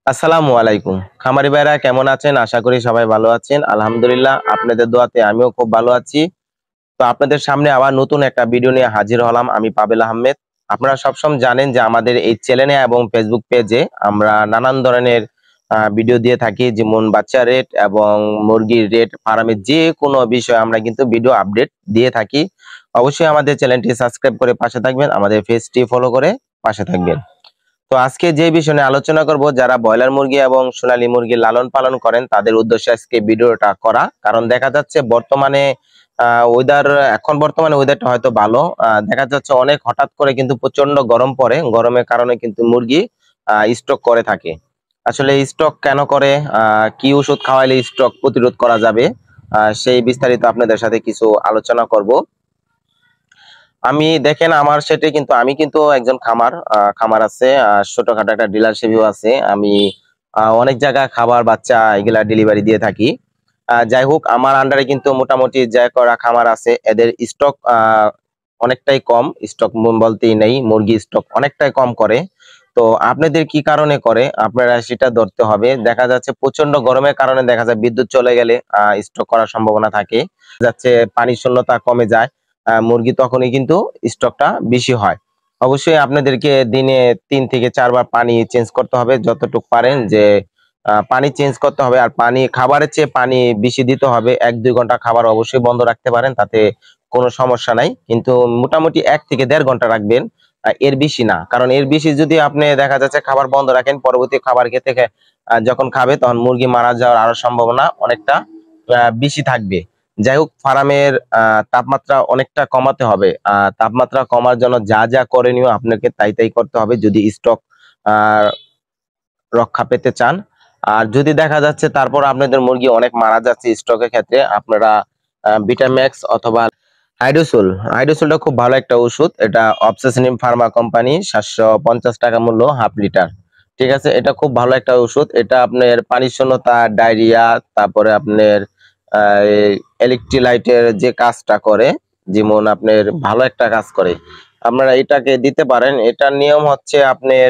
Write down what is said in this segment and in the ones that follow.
আসসালামু আলাইকুম। খামারি ভাইরা কেমন আছেন? আশা করি সবাই ভালো আছেন। আলহামদুলিল্লাহ আপনাদের দোয়াতে আমিও খুব ভালো আছি। তো আপনাদের সামনে আবার নতুন একটা ভিডিও নিয়ে হাজির হলাম। আমি পাবেল আহমেদ। আপনারা সবসময় জানেন যে আমাদের এই চ্যানেলে এবং ফেসবুক পেজে আমরা নানান ধরনের ভিডিও দিয়ে থাকি, যেমন বাচ্চা রেট এবং মুরগির রেট, ফার্মের যে কোনো বিষয়ে আমরা কিন্তু ভিডিও আপডেট দিয়ে থাকি। অবশ্যই আমাদের চ্যানেলটি সাবস্ক্রাইব করে পাশে থাকবেন, আমাদের পেজটি ফলো করে পাশে থাকবেন। তো আজকে যে বিষয় নিয়ে আলোচনা করব, যারা ব্রয়লার মুরগি এবং সোনালী মুরগি লালন পালন করেন তাদের উদ্দেশ্যে আজকে ভিডিওটা করা। কারণ দেখা যাচ্ছে বর্তমানে ওয়েদার এখন বর্তমানে ওয়েদারটা হয়তো ভালো, দেখা যাচ্ছে অনেক হঠাৎ করে কিন্তু প্রচন্ড গরম পড়ে, গরমের কারণে কিন্তু মুরগি স্ট্রোক করে থাকে। আসলে স্ট্রোক কেন করে, কি ওষুধ খাওয়াইলে স্ট্রোক প্রতিরোধ করা যাবে, সেই বিস্তারিত আপনাদের সাথে কিছু আলোচনা করব। আমি দেখেন আমার সেটে কিন্তু আমি কিন্তু একজন খামার আছে, ছোটখাটো একটা ডিলারশিপও আছে। আমি অনেক জায়গায় খাবার বাচ্চা এগুলা ডেলিভারি দিয়ে থাকি। যাই হোক, আমার আন্ডারে কিন্তু মোটামুটি যে করা খামার আছে এদের স্টক অনেকটাই কম। স্টক বলতেই নেই, মুরগি স্টক অনেকটাই কম করে। তো আপনাদের কি কারণে করে আপনারা সেটা ধরতে হবে। দেখা যাচ্ছে প্রচন্ড গরমের কারণে দেখা যায় বিদ্যুৎ চলে গেলে স্টক করার সম্ভাবনা থাকে, যাচ্ছে পানি শূন্যতা কমে যায়, মুরগি তখনই কিন্তু স্টকটা বেশি হয়। অবশ্যই আপনাদেরকে দিনে 3 থেকে 4 বার পানি চেঞ্জ করতে হবে, যতটুকু পারেন যে পানি চেঞ্জ করতে হবে। আর পানি খাবারের চেয়ে পানি বেশি দিতে হবে। 1-2 ঘন্টা খাবার অবশ্যই বন্ধ রাখতে পারেন, তাতে কোনো সমস্যা নাই, কিন্তু মোটামুটি 1 থেকে 1.5 ঘন্টা রাখবেন, এর বেশি না। কারণ এর বেশি যদি আপনি দেখা যাচ্ছে খাবার বন্ধ রাখেন, পরবর্তী খাবার খেতে যখন খাবে তখন মুরগি মারা যাওয়ার আরো সম্ভাবনা অনেকটা বেশি থাকবে। যাই হোক, ফার্মের তাপমাত্রা অনেকটা কমাতে হবে। তাপমাত্রা কমার জন্য যা যা করণীয় আপনাকে তাই তাই করতে হবে যদি স্টক রক্ষা পেতে চান। আর যদি দেখা যাচ্ছে তারপর আপনাদের মুরগি অনেক মারা যাচ্ছে স্টকের ক্ষেত্রে, আপনারা ভিটাম্যাক্স অথবা হাইড্রোসোল, হাইড্রোসোলটা খুব ভালো একটা ওষুধ। এটা অবসেসনিম ফার্মা কোম্পানি, 750 টাকা মূল্য, হাফ লিটার। ঠিক আছে, এটা খুব ভালো একটা ওষুধ। এটা আপনার পানি শূন্যতা, ডায়রিয়া, তারপরে আপনার ইলেকট্রোলাইটের যে কাজটা করে, যেমন আপনার ভালো একটা কাজ করে, আপনারা এটাকে দিতে পারেন। এটার নিয়ম হচ্ছে আপনার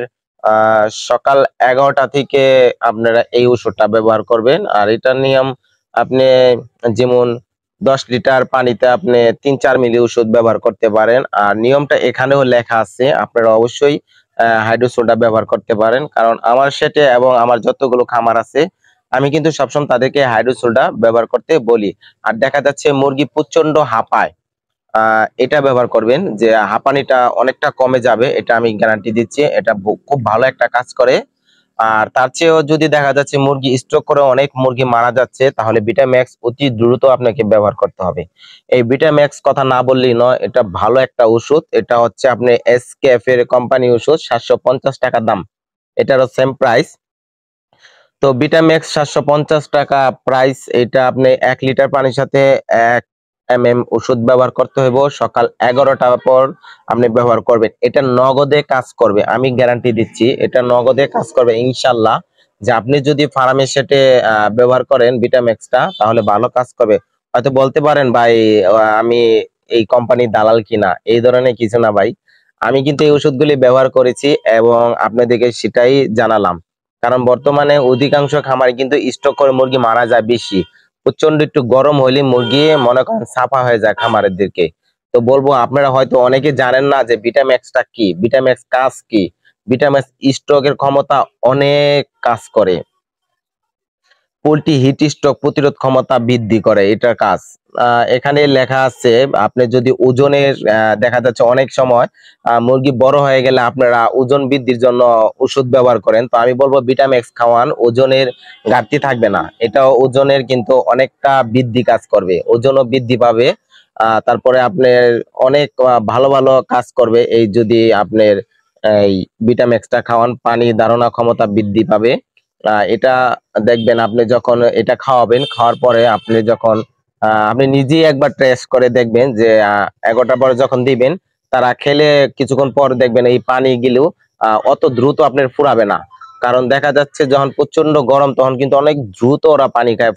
সকাল 11টা থেকে আপনারা এই ওষুধটা ব্যবহার করবেন। আর এটার নিয়ম, আপনি যেমন 10 লিটার পানিতে আপনি 3-4 মিলি ওষুধ ব্যবহার করতে পারেন। আর নিয়মটা এখানেও লেখা আছে, আপনারা অবশ্যই হাইড্রোসোলটা ব্যবহার করতে পারেন। কারণ আমার সেটে এবং আমার যতগুলো খামার আছে আমি কিন্তু সবসময় তাদেরকে হাইড্রোসোলটা ব্যবহার করতে বলি। আর দেখা যাচ্ছে মুরগি প্রচন্ড হাঁপায়, এটা ব্যবহার করবেন, যে হাঁপানিটা অনেকটা কমে যাবে, এটা আমি গ্যারান্টি দিচ্ছি। এটা খুব ভালো একটা কাজ করে। আর তার চেয়েও যদি দেখা যাচ্ছে মুরগি স্ট্রোক করে অনেক মুরগি মারা যাচ্ছে, তাহলে ভিটাম্যাক্স অতি দ্রুত আপনাকে ব্যবহার করতে হবে। এই ভিটাম্যাক্স কথা না বললেই নয়, এটা ভালো একটা ওষুধ। এটা হচ্ছে আপনি এসকেএফ এর কোম্পানি ওষুধ, 750 টাকা দাম, এটারও সেম প্রাইস। তো ভিটাম্যাক্স 750 টাকা প্রাইস। এটা আপনি 1 লিটার পানির সাথে 1 mm ওষুধ ব্যবহার করতে হইব। সকাল 11টার পর আপনি ব্যবহার করবেন। এটা নগদে কাজ করবে, আমি গ্যারান্টি দিচ্ছি, এটা নগদে কাজ করবে ইনশাল্লাহ। যে আপনি যদি ফার্মের সেটে ব্যবহার করেন ভিটাম্যাক্সটা, তাহলে ভালো কাজ করবে। হয়তো বলতে পারেন ভাই, আমি এই কোম্পানির দালাল কিনা, এই ধরনের কিছু না ভাই। আমি কিন্তু এই ওষুধগুলি ব্যবহার করেছি এবং আপনাদেরকে সেটাই জানালাম। কারণ বর্তমানে অধিকাংশ খামারে কিন্তু স্টক করে মুরগি মারা যায় বেশি। প্রচন্ড একটু গরম হইলে মুরগি মনে করেন সাফা হয়ে যায় খামারের দিকে। তো বলবো, আপনারা হয়তো অনেকে জানেন না যে ভিটাম্যাক্সটা কি, ভিটাম্যাক্স কাজ কি। ভিটাম্যাক্স স্ট্রোকের ক্ষমতা অনেক কাজ করে, পোল্ট্রি হিট স্ট্রোক প্রতিরোধ ক্ষমতা বৃদ্ধি করে, এটার কাজ। এখানে লেখা আছে, আপনি যদি ওজনের দেখা যাচ্ছে অনেক সময় মুরগি বড় হয়ে গেলে আপনারা ওজন বৃদ্ধির জন্য ওষুধ ব্যবহার করেন, তো আমি বলবো ভিটাম্যাক্স খাওয়ান, ওজনের ঘাটতি থাকবে না। এটা ওজনের কিন্তু অনেকটা বৃদ্ধি কাজ করবে, ওজনও বৃদ্ধি পাবে। তারপরে আপনার অনেক ভালো ভালো কাজ করবে এই যদি আপনার এই ভিটাম্যাক্সটা খাওয়ান, পানি ধারণা ক্ষমতা বৃদ্ধি পাবে। এটা দেখবেন আপনি যখন এটা খাওয়াবেন, খাওয়ার পরে আপনি যখন আপনি নিজেই একবার টেস্ট করে দেখবেন যে 11টার পরে যখন দিবেন, তারা খেলে কিছুক্ষণ পর দেখবেন এই পানি গিলেও অত দ্রুত আপনার ফুরাবে না। কারণ দেখা যাচ্ছে যখন প্রচন্ড গরম তখন কিন্তু অনেক দ্রুত ওরা পানি খায়,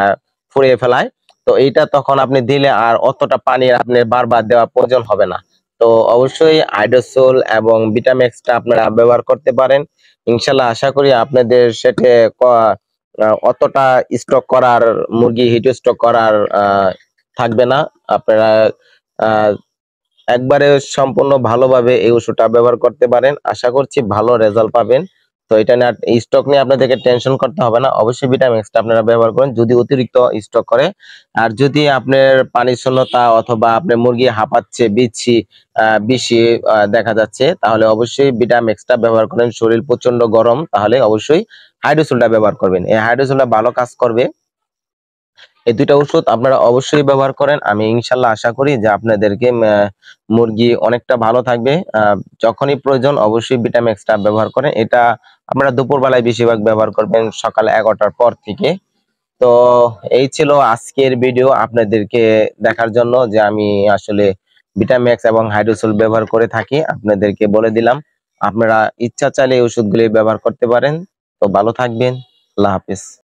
ফুরিয়ে ফেলায়। তো এইটা তখন আপনি দিলে আর অতটা পানি আপনি বারবার দেওয়া প্রয়োজন হবে না। তো অবশ্যই হাইড্রোসোল এবং ভিটামেক্সটা আপনারা ব্যবহার করতে পারেন। ইনশাল্লাহ আশা করি আপনাদের সেটে অতটা স্টক করার, মুরগি হিট স্টক করার থাকবে না। আপনারা একবারে সম্পূর্ণ ভালোভাবে এই ওষুধটা ব্যবহার করতে পারেন। আশা করছি ভালো রেজাল্ট পাবেন। তো এটা নিয়ে স্টক নিয়ে আপনাদেরকে টেনশন করতে হবে না। অবশ্যই ভিটামিক্সটা আপনারা ব্যবহার করেন যদি অতিরিক্ত স্টক করে। আর যদি আপনার পানি শূন্যতা অথবা আপনার মুরগি হাঁপাচ্ছে, বেশি দেখা যাচ্ছে, তাহলে অবশ্যই ভিটামিক্সটা ব্যবহার করেন। শরীর প্রচন্ড গরম, তাহলে অবশ্যই হাইড্রোসোলটা ব্যবহার করবেন। এই হাইড্রোসোলটা ভালো কাজ করবে। এই দুইটা ওষুধ আপনারা অবশ্যই ব্যবহার করেন। আমি ইনশাল্লাহ আশা করি যে আপনাদেরকে মুরগি অনেকটা ভালো থাকবে। যখনই প্রয়োজন অবশ্যই ভিটামিক্সটা ব্যবহার করেন। এটা আপনারা দুপুরবেলায় বেশিরভাগ ব্যবহার করবেন, সকাল 11টার পর থেকে। তো এই ছিল আজকের ভিডিও, আপনাদেরকে দেখার জন্য যে আমি আসলে ভিটামিক্স এবং হাইড্রোসোল ব্যবহার করে থাকি, আপনাদেরকে বলে দিলাম। আপনারা ইচ্ছা চাইলে এই ওষুধগুলি ব্যবহার করতে পারেন। তো ভালো থাকবেন। আল্লাহ হাফেজ।